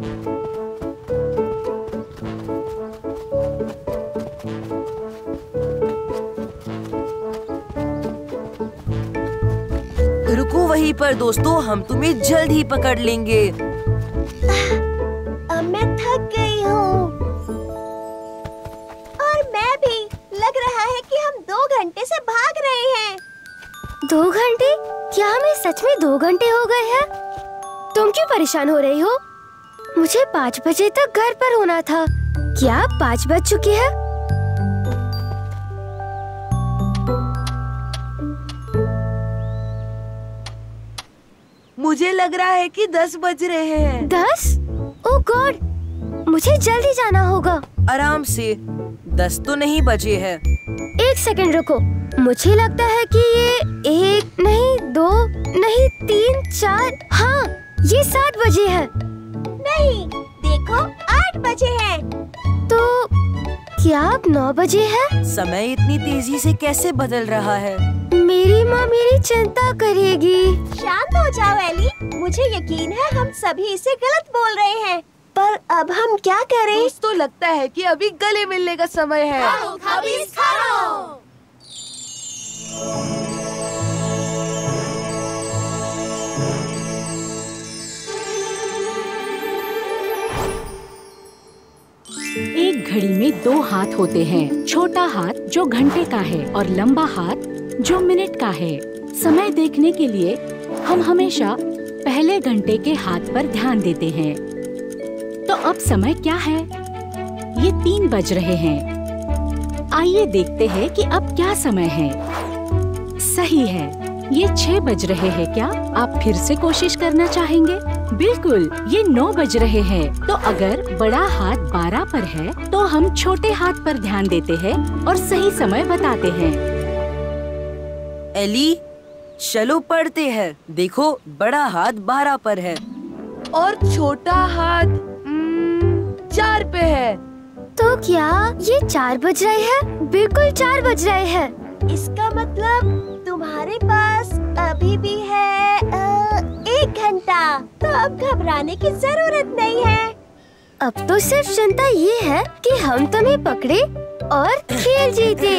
रुको वहीं पर दोस्तों, हम तुम्हें जल्द ही पकड़ लेंगे। अब मैं थक गई हूँ। और मैं भी। लग रहा है कि हम 2 घंटे से भाग रहे हैं। 2 घंटे? क्या हमें सच में 2 घंटे हो गए हैं? तुम क्यों परेशान हो रही हो? मुझे 5 बजे तक घर पर होना था। क्या 5 बज चुके हैं? मुझे लग रहा है कि 10 बज रहे हैं। 10? ओह गॉड, मुझे जल्दी जाना होगा। आराम से, 10 तो नहीं बजे हैं। 1 सेकंड रुको, मुझे लगता है कि ये 1 नहीं 2 नहीं 3 4, हाँ ये 7 बजे है। नहीं, देखो 8 बजे हैं। तो क्या अब 9 बजे है? समय इतनी तेजी से कैसे बदल रहा है? मेरी माँ मेरी चिंता करेगी। शांत हो जाओ एली, मुझे यकीन है हम सभी इसे गलत बोल रहे हैं। पर अब हम क्या करें? दोस्तों लगता है कि अभी गले मिलने का समय है। एक घड़ी में 2 हाथ होते हैं, छोटा हाथ जो घंटे का है और लंबा हाथ जो मिनट का है। समय देखने के लिए हम हमेशा पहले घंटे के हाथ पर ध्यान देते हैं। तो अब समय क्या है? ये 3 बज रहे हैं। आइए देखते हैं कि अब क्या समय है। सही है, ये 6 बज रहे हैं। क्या आप फिर से कोशिश करना चाहेंगे? बिल्कुल, ये 9 बज रहे हैं। तो अगर बड़ा हाथ 12 पर है तो हम छोटे हाथ पर ध्यान देते हैं और सही समय बताते हैं। एली, चलो पढ़ते हैं। देखो, बड़ा हाथ 12 पर है और छोटा हाथ 4 पे है। तो क्या ये 4 बज रहे हैं? बिल्कुल 4 बज रहे हैं। इसका मतलब तुम्हारे पास अभी भी है 1 घंटा। तो अब घबराने की जरूरत नहीं है। अब तो सिर्फ चिंता ये है कि हम तुम्हें पकड़े और खेल जीते।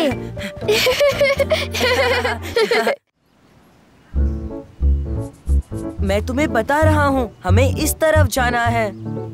मैं तुम्हें बता रहा हूँ, हमें इस तरफ जाना है।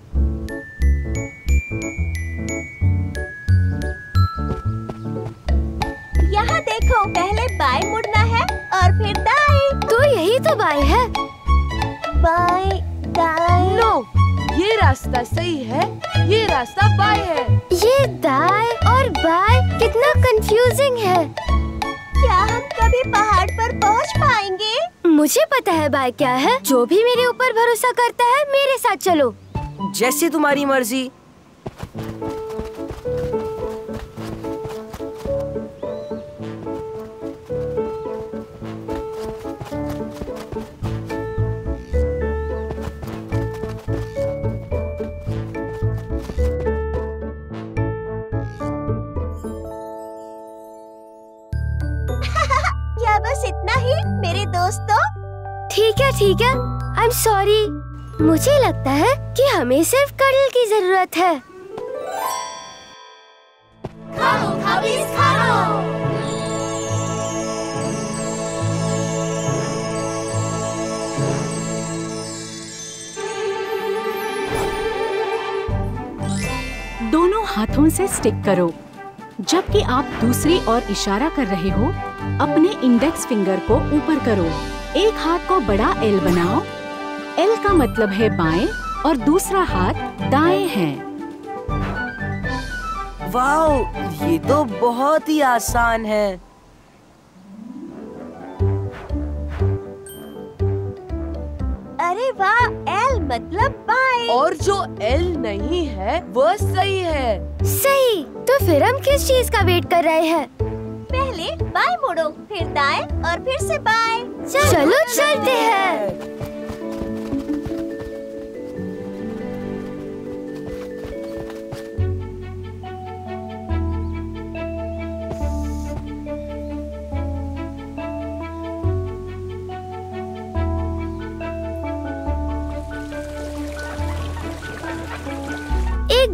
यहाँ देखो, पहले बाएं मुड़ना है और फिर दाएं। तो यही तो बाएं है। बाएं, दाएं। नो, ये रास्ता सही है, ये रास्ता बाएं है। ये दाएं और बाएं कितना कंफ्यूजिंग है। क्या हम कभी पहाड़ पर पहुँच पाएंगे? मुझे पता है बाएं क्या है। जो भी मेरे ऊपर भरोसा करता है मेरे साथ चलो। जैसे तुम्हारी मर्जी। क्या बस इतना ही मेरे दोस्तों? ठीक है ठीक है, आई एम सॉरी। मुझे लगता है कि हमें सिर्फ कडल की जरूरत है। खाओ खबीज खाओ। दोनों हाथों से स्टिक करो। जबकि आप दूसरी ओर इशारा कर रहे हो, अपने इंडेक्स फिंगर को ऊपर करो। एक हाथ को बड़ा एल बनाओ। एल का मतलब है बाएं और दूसरा हाथ दाएं है। वाओ, ये तो बहुत ही आसान है। अरे वाह, एल मतलब बाएं। और जो एल नहीं है वो सही है। सही। तो फिर हम किस चीज का वेट कर रहे हैं? पहले बाएं मुड़ो, फिर दाएं और फिर से बाएं। चलो चलते हैं।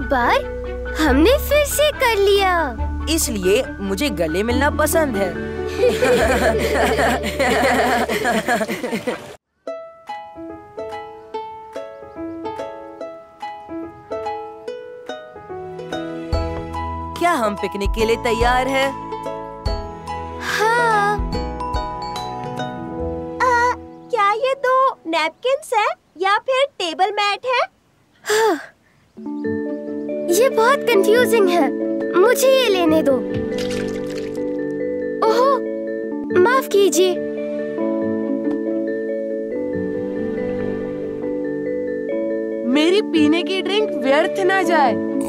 बार हमने फिर से कर लिया। इसलिए मुझे गले मिलना पसंद है। क्या हम पिकनिक के लिए तैयार हैं? हाँ। क्या ये 2 नैपकिन्स है या फिर टेबल मैट है? हाँ। ये बहुत कंफ्यूजिंग है, मुझे ये लेने दो। ओहो, माफ कीजिए। मेरी पीने की ड्रिंक व्यर्थ ना जाए।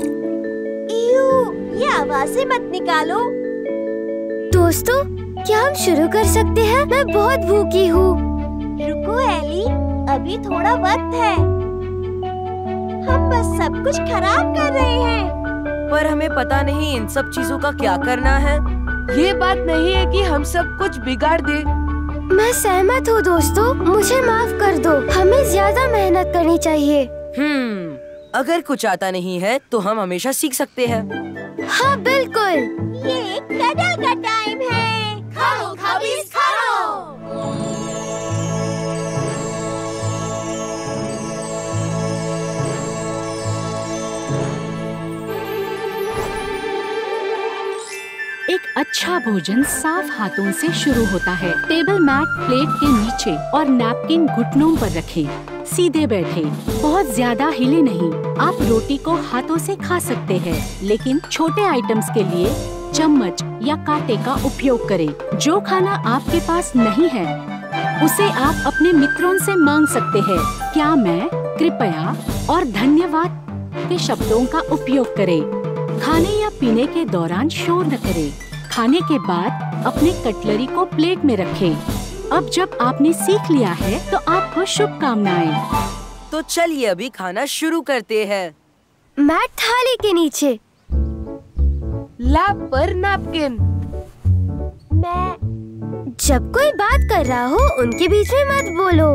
ये आवाज़ें मत निकालो। दोस्तों, क्या हम शुरू कर सकते हैं? मैं बहुत भूखी हूँ। रुको एली, अभी थोड़ा वक्त है। हम बस सब कुछ खराब कर रहे हैं। पर हमें पता नहीं इन सब चीजों का क्या करना है। ये बात नहीं है कि हम सब कुछ बिगाड़ दे। मैं सहमत हूँ दोस्तों, मुझे माफ कर दो। हमें ज्यादा मेहनत करनी चाहिए। अगर कुछ आता नहीं है तो हम हमेशा सीख सकते हैं। हाँ बिल्कुल। ये कडल का टाइम है। खाओ खबीज खाओ। एक अच्छा भोजन साफ हाथों से शुरू होता है। टेबल मैट प्लेट के नीचे और नैपकिन घुटनों पर रखें। सीधे बैठे, बहुत ज्यादा हिले नहीं। आप रोटी को हाथों से खा सकते हैं, लेकिन छोटे आइटम्स के लिए चम्मच या कांटे का उपयोग करें। जो खाना आपके पास नहीं है, उसे आप अपने मित्रों से मांग सकते हैं। क्या मैं, कृपया और धन्यवाद के शब्दों का उपयोग करें। खाने या पीने के दौरान शोर न करें। खाने के बाद अपने कटलरी को प्लेट में रखें। अब जब आपने सीख लिया है तो आपको शुभकामनाएं। तो चलिए अभी खाना शुरू करते हैं। मैट थाली के नीचे। लैप पर नैपकिन। जब कोई बात कर रहा हो उनके बीच में मत बोलो।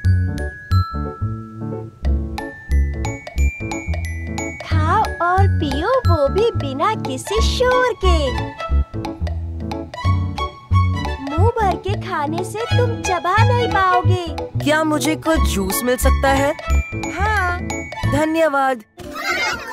खाओ और पियो, वो भी बिना किसी शोर के। मुंह भर के खाने से तुम चबा नहीं पाओगे। क्या मुझे कुछ जूस मिल सकता है? हाँ। धन्यवाद।